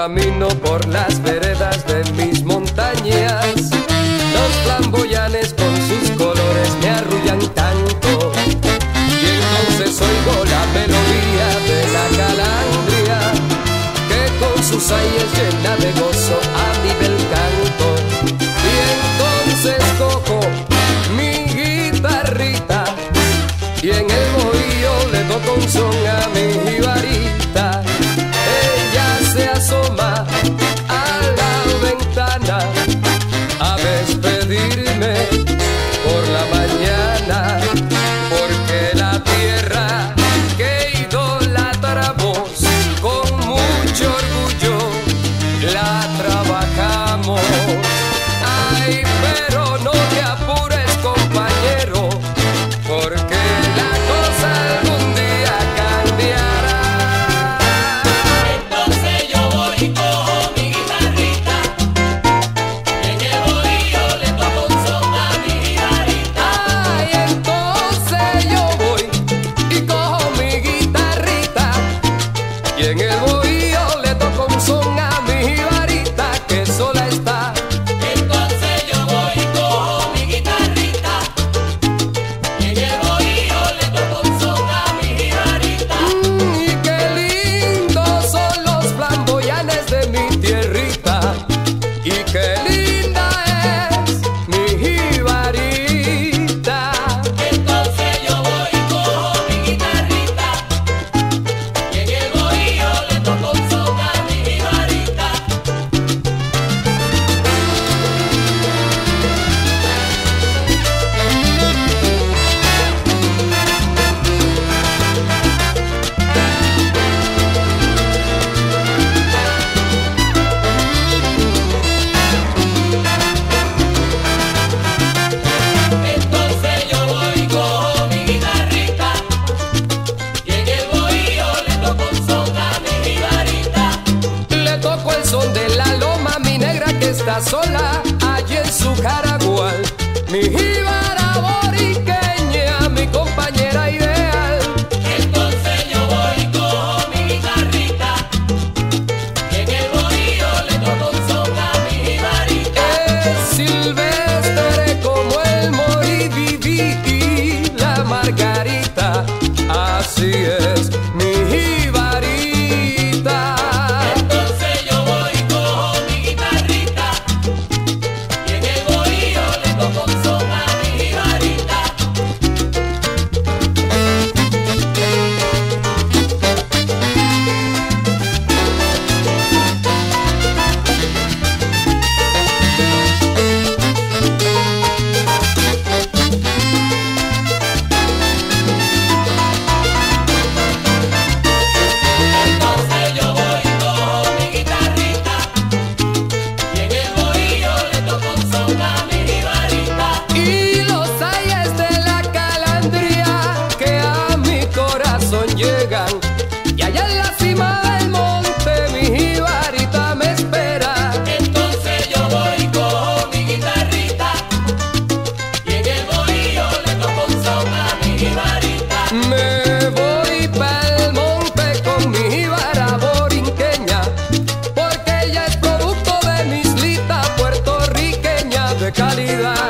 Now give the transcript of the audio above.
camino por las veredas de mis montañas. Los flamboyanes con sus colores me arrullan tanto, y entonces oigo la melodía de la calandria, que con sus aires llena de gozo a mi bel canto. Y entonces cojo mi guitarrita y en el bohío le toco un son a mi jibarita. Ella se asoma a la ventana a despedirme por la mañana, porque la tierra que idolatramos con mucho orgullo la trabajamos. Ay, pero no te apures, compañero, porque la cosa algún día cambiará. Entonces yo voy y cojo mi guitarrita, en el bohío le toco un son a mi jibarita. Ay, entonces yo voy y cojo mi guitarrita, y en el bohío le toco un son a mi jibarita que sola está. Entonces yo voy y cojo mi guitarrita, en el bohío le toco un son a mi jibarita. Y qué lindos son los flamboyanes de mi tierrita, y qué linda es mi jibarita. Entonces yo voy y cojo mi guitarrita, y en el bohío le toco un son a mi jibarita. Entonces yo voy y cojo mi guitarrita, y en el bohío le toco un son a mi jibarita. Le toco el son de la loma, mi negra que está sola allí en su Jaragual, mi jíbara boriqueña, mi compañera ideal. Entonces yo voy y cojo mi guitarrita, y en el bohío le toco un son a mi jibarita. Es silvestre como el moriviví y la margarita, así es mi jibarita. Entonces yo voy y cojo mi guitarrita, y en el bohío le toco un son a mi jibarita. Entonces yo voy y cojo mi guitarrita, y en el bohío le toco un son a mi jibarita. Y los ayes de la calandria que a mi corazón llegan, y allá en la cima del monte mi jibarita me espera. Entonces yo voy y cojo mi guitarrita, y en el bohío le toco un son a mi jibarita. Me voy pa'l monte con mi jíbara borinqueña, porque ella es producto de mi islita puertorriqueña de calidad.